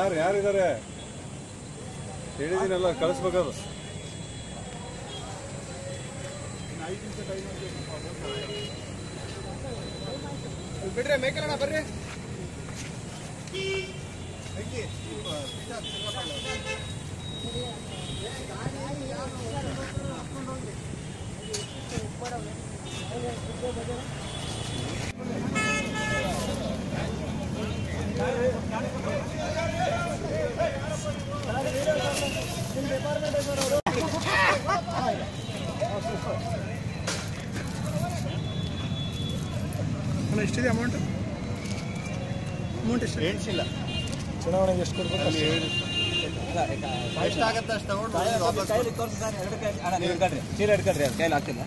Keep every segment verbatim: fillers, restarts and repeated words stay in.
ಯಾರು ಯಾರಿದ್ದಾರೆ ಹೇಳಿದ್ದೀನಲ್ಲ, ಕಳಿಸ್ಬೇಕದು. ಬಿಡ್ರೆ ಮೇಕಲಣ್ಣ ಬರ್ರಿ. ಎಷ್ಟಿದೆ ಅಮೌಂಟ್? ಅಮೌಂಟ್ ಎಷ್ಟು ಎಣಿಸಿಲ್ಲ. ಚುನಾವಣೆಗೆ ಎಷ್ಟು ಕೊಡ್ಬೇಕು ಎಷ್ಟಾಗತ್ತೆ ಅಷ್ಟು ತಗೊಂಡು ಕೈಲಿ ತೋರಿಸಿ ಸರ್. ಎರಡು ಕೈ ಅಣ್ಣ ನೀವು ಹಿಡ್ಕೊಳ್ರಿ, ಚೀಲ ಹಿಡ್ಕೊಳ್ರಿ, ಅದು ಕೈಲಿ ಆಗ್ತಿಲ್ಲ.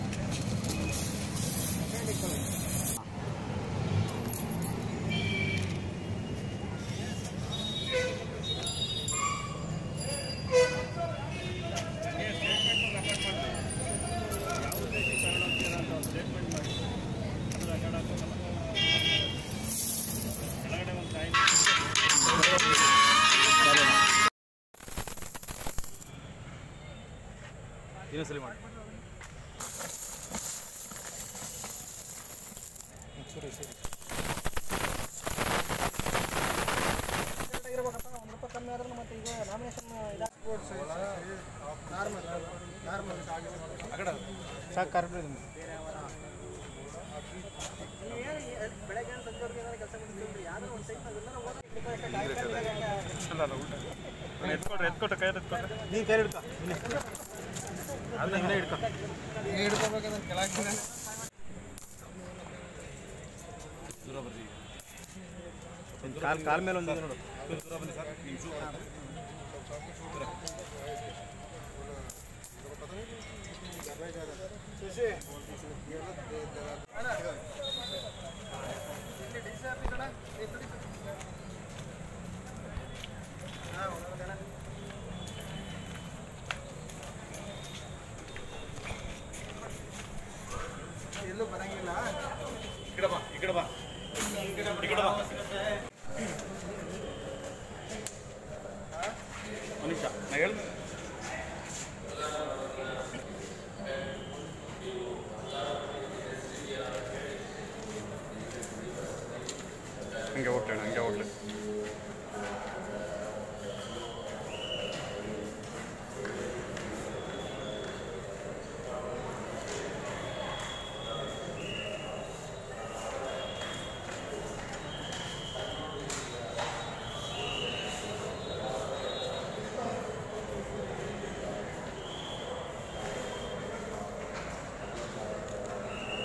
ಇನ್ನೊಂದ್ಸಲಿ ಮಾಡಿ. ಸರಿ ಸರಿ ಇರ್ಬೇಕಪ್ಪ. ಒಂದು ರೂಪಾಯಿ ಕಮ್ಮಿ ಆದ್ರೂ ಮತ್ತೆ ಈಗ ನಾಮಿನೇಷನ್ ನಾರ್ಮಲ್ ನಾರ್ಮಲ್ ಸಾಕು ಕರೆಕ್ಟ್. ಬೆಳಗ್ಗೆ ಸಂಜೆವರೆಗೆ ಏನಾದ್ರು ಕೆಲಸ ಮಾಡ್ತೀವಿ, ಯಾವ್ದೋ ಒಂದು ಟೈಮ್ ಎತ್ಕೊಟ್ರೆ ಎತ್ಕೊಟ್ರೆ ಕೈ ಎತ್ಕೊಟ್ರೆ ನೀನು ಕೈ ಹಿಡ್ಕೊ. ಅದನ್ನ ಹಿಂದೆ ಹಿಡ್ಕೊ. ನೀನು ಹಿಡ್ಕೋಬೇಕಂದ್ರೆ ಕೆಳಗಿನ ದೂರ ಬರ್ರಿ. ಕಾಲ್ ಕಾಲ್ ಮೇಲೆ ಒಂದು ನೋಡು. ದೂರ ಬನ್ನಿ ಸರ್.